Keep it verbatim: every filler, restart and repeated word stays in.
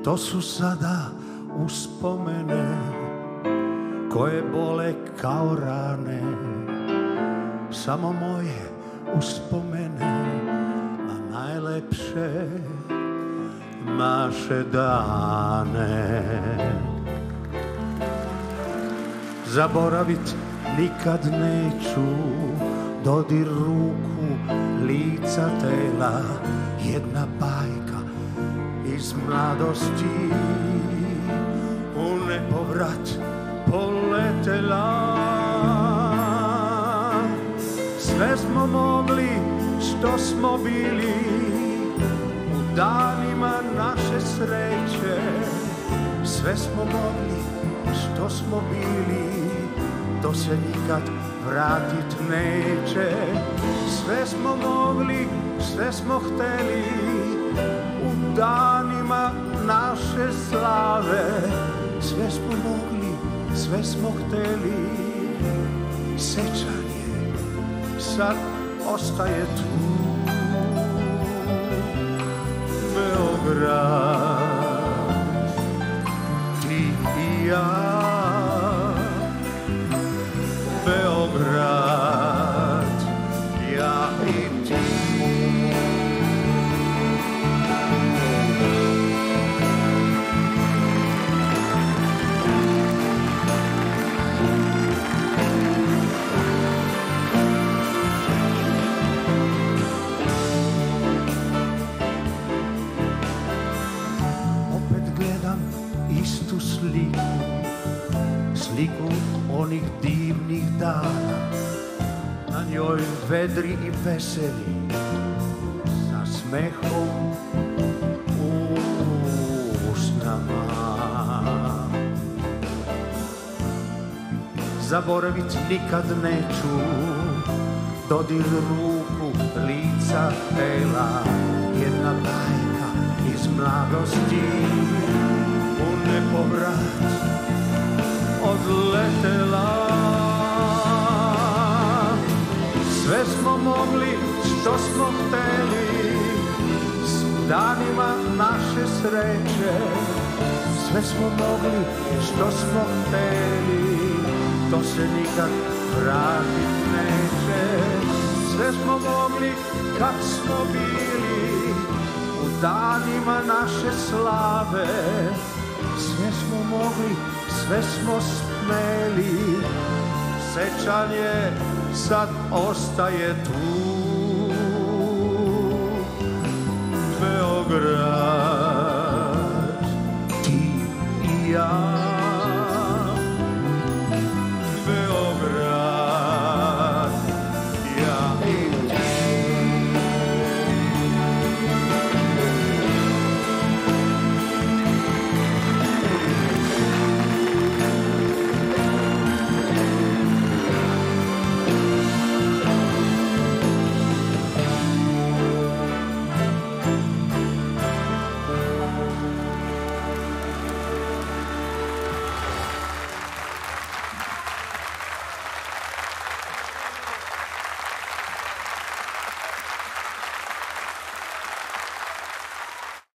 To su sada uspomene koje bole kao rane, samo moje uspomene na najlepše naše dane. Zaboravit nikad neću dodir ruku, lica, tela, jedna bajka iz mladosti u nepovrat poletela. Sve smo mogli što smo bili u danima naše sreće, sve smo mogli što smo bili, to se nikad vratit neće. Sve smo mogli, sve smo hteli u danima naše slave, sve smo mogli, sve smo hteli. Sećanje sad ostaje tu, Beograd, ti i ja. Beograd, ja i ti. Opet gledam istu sliku, sliku onih divnih dana, na njoj vedri i veseli, sa smehom u usnama. Zaboravit nikad neću dodir ruku, lica, tela, jedna bajka iz mladosti u nepovrat odletela. Sve smo mogli što smo hteli s danima naše sreće, sve smo mogli što smo hteli, to se nikad vratit neće. Sve smo mogli kad smo bili u danima naše slave, sve smo mogli, sve smo smeli. Sećanje sad ostaje tu, Beograd, ti i ja.